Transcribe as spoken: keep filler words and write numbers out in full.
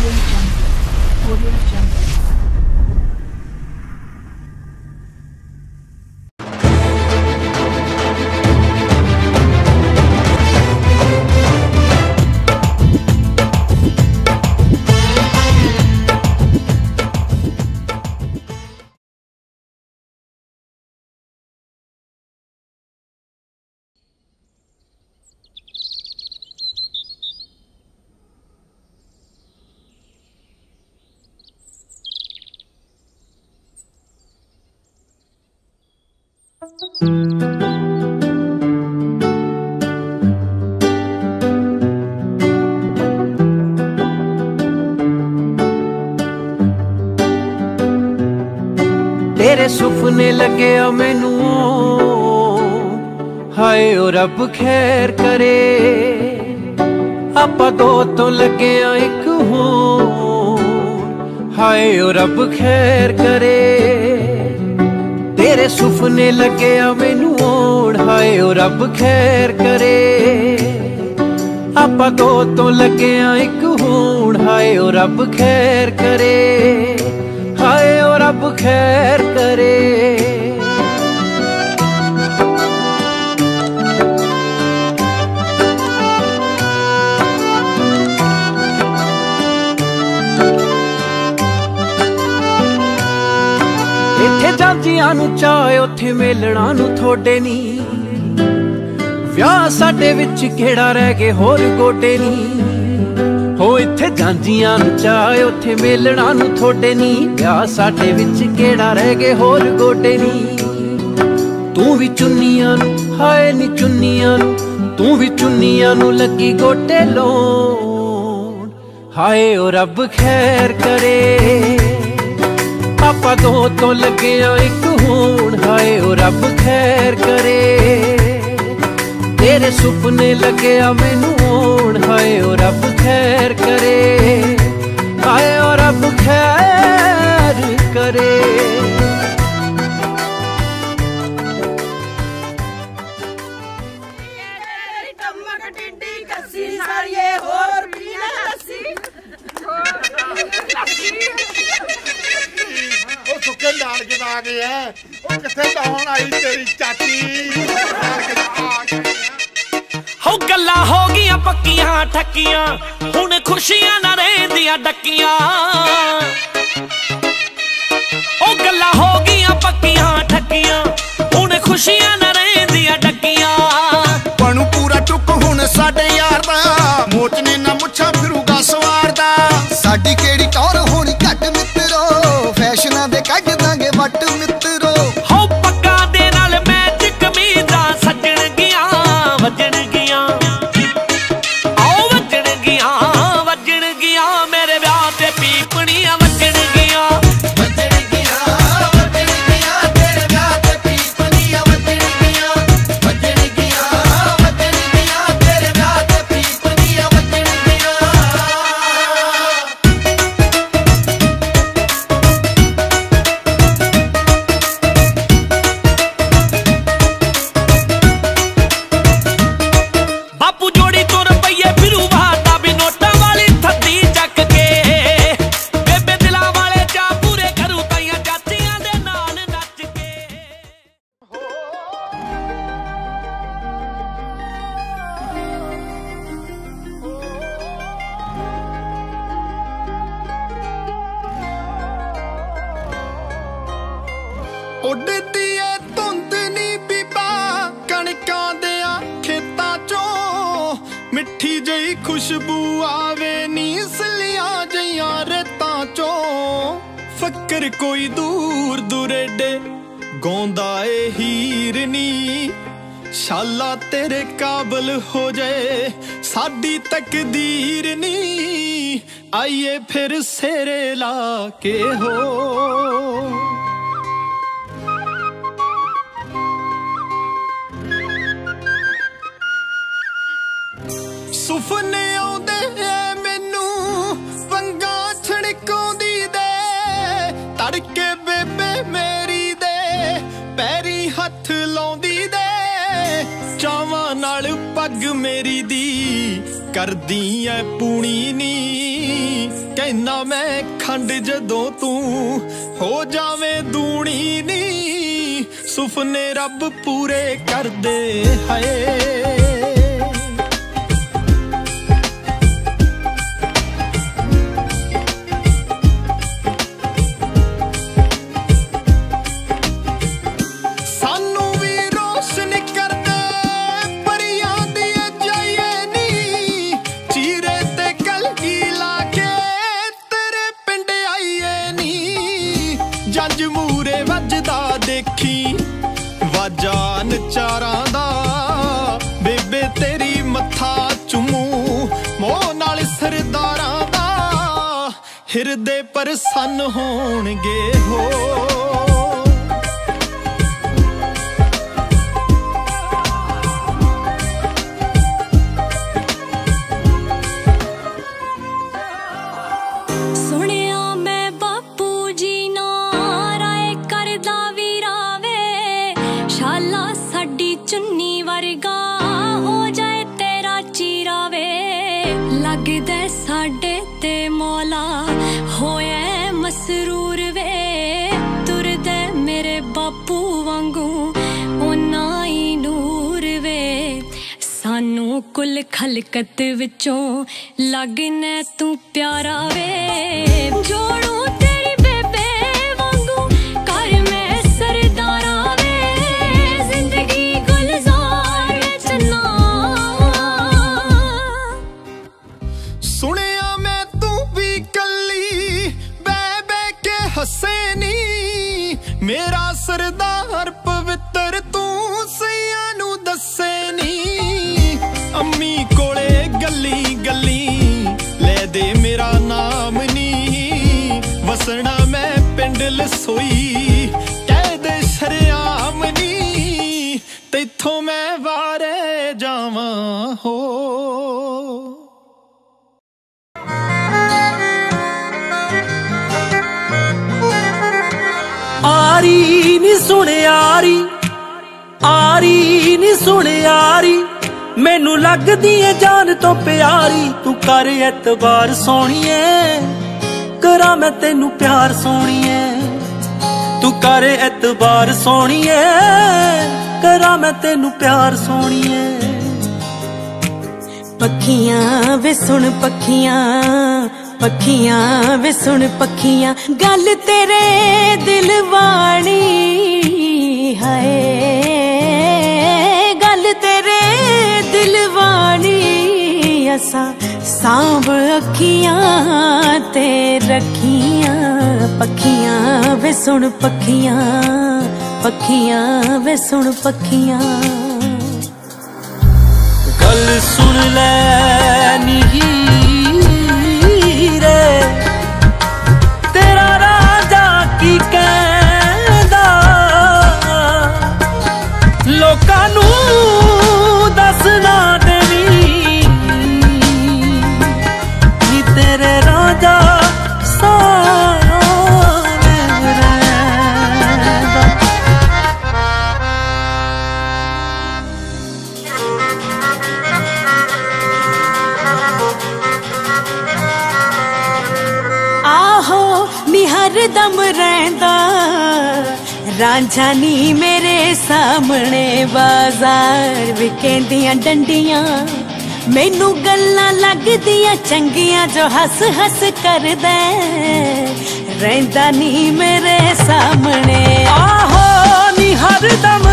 Audio Jungle. तेरे सुपने लगे आ मैनू, हाय ओ रब खैर करे। आपां दो तो लगे आ एक होर, हाय ओ रब खैर करे। तेरे सुपने लगे आ मैनू होण, हाय ओ रब खैर करे। आपां दो तो लगे आ एक होण, हाय ओ रब खैर करे। हाय ओ रब खैर करे। इत्थे जांदियां नू चाहे उत्थे मेलणा नू थोड़े नी। विआह साडे विच केड़ा रह गए होर गोडे नी। हो इत्थे जांदियां नू चाहे उत्थे मेलणा नू थोड़े नी। विआह साडे विच केड़ा रह गए होर गोडे नी। तू भी चुन्नियां नू, हाय नी चुन्नियां नू, तू भी चुन्नियां नू लगी गोडे लाउण। हाय ओ रब खैर करे। आपां दो तो लगे आ एक होण, हाय ओ रब खैर करे। तेरे सुपने लगे आ मैनू होण, हाय ओ रब खैर करे। हाय ओ रब खैर करे। सुके नानके आ गए है, किथे लाउण आई तेरी चाची। हो गल्लां हो गईयां पक्कियां ठक्कियां, हुण खुशियां ना रहिंदियां डक्कियां। हो गल्लां हो गईयां पक्कियां ठक्कियां, हुण खुशियां ना रहिंदियां डक्कियां। बनू पूरा चुक हुण साडे यार दा, मोचने ना मुच्छां फिरूगा सवार दा। साडी केड़ी टौर होनी घट मित्रो, फैशनां दे कढ दांगे वट मित्रो। हो पक्का दे नाल मैच कमीज़ां सजण गियां वजण गियां। आओ वजण गियां वजण गियां, मेरे ब्याह ते पीपणियां वजण गियां। वजण गियां वजण गियां, तेरे ब्याह ते पीपणियां वजण गियां। वजण गियां वजण गियां, तेरे ब्याह ते पीपणियां वजण गियां। बापू जोड़ी तो रुपये फिरू बहाता भी नोटा वाली थद्दी चक के। बेबे दिला वाले जा पूरे करू ताइयां चाचियां दे नाल नच के। ਉੱਡਦੀ ਏ ਧੁੰਦ ਨੀ ਬੀਬਾ ਕਣਕਾਂ ਦਿਆਂ ਖੇਤਾਂ ਚੋਂ। ਮਿੱਠੀ ਜਿਹੀ ਖੁਸ਼ਬੂ ਆਵੇ ਨੀ ਸਲੀਆਂ ਜਈਆਂ ਰੇਤਾਂ ਚੋਂ। ਫੱਕਰ ਕੋਈ ਦੂਰ ਦੁਰੇਡੇ ਗਾਉਂਦਾ ਏ ਹੀਰ ਨੀ। ਸ਼ਾਲਾ ਤੇਰੇ ਕਾਬਲ ਹੋ ਜਾਏ ਸਾਡੀ ਤਕਦੀਰ ਨੀ। ਆਈਏ ਫਿਰ ਸੇਰੇ ਲਾ ਕੇ ਹੋ। ਸੁਪਨੇ ਆਉਂਦੇ ਐ ਮੈਨੂੰ ਵੰਗਾਂ ਛੜਕਾਉਂਦੀ ਦੇ। ਤੜਕੇ ਬੇਬੇ ਮੇਰੀ ਦੇ ਪੈਰੀ ਹੱਥ ਲਾਉਂਦੀ ਦੇ। ਚਾਵਾਂ ਨਾਲ ਪੱਗ ਮੇਰੀ ਦੀ करदी ऐ पूनी नी कहना मैं खंड जदों तू हो जावे दूनी नी सुपने रब पूरे कर दे हाय जान चारां दा बेबे तेरी मत्था चुमू मोह नाल सरदारां दा हिरदे प्रसन्न होणगे हो साडे ते मौला होए मसरूर वे तुरदे मेरे बापू वांगू ओना ही नूर वे सानू कुल खलकत विचों लगने तू प्यारा वे जोड़ू तेरी बेबे वांगू कर मैं सरदारा वे जिंदगी गुलजार विच ना सुनिया मैं तू भी कली बह बह के हसे नी मेरा सरदार पवित्र तू सैया नू दसे नी अम्मी कोले गली गली ले दे मेरा नाम नी वसना मैं पिंड लसोई कह दे शरियाम नी तैथों मैं वारे जावां हो आरी नी सुन यारी आरी नी सुन यारी मैनू लगदी है जान तो प्यारी तू कर एतबार सोहणीए करा मैं तेनू प्यार सोहणीए तू कर एतबार सोहणीए करा मैं तेनू प्यार सोहणीए पखियां वे सुन पखियां पखियां वे सुन पखियां गल तेरे दिल वाणी हाय गल तेरे दिल वाणी असा सांभ अखियां ते रखियां पखियां वे सुन पखियां पखियां वे सुन पखियां गल सुन ले नी तेरा राजा की कहंदा लोकां नू दसना देवी नी तेरे राजा सामने रहिंदा हरदम रहंदा रांझा नी मेरे सामने बाजार विकेंदियां डंडियां मैनू गल्लां लगदियां चंगियां जो हस हस करदे रहंदा नी मेरे सामने आहो नी हरदम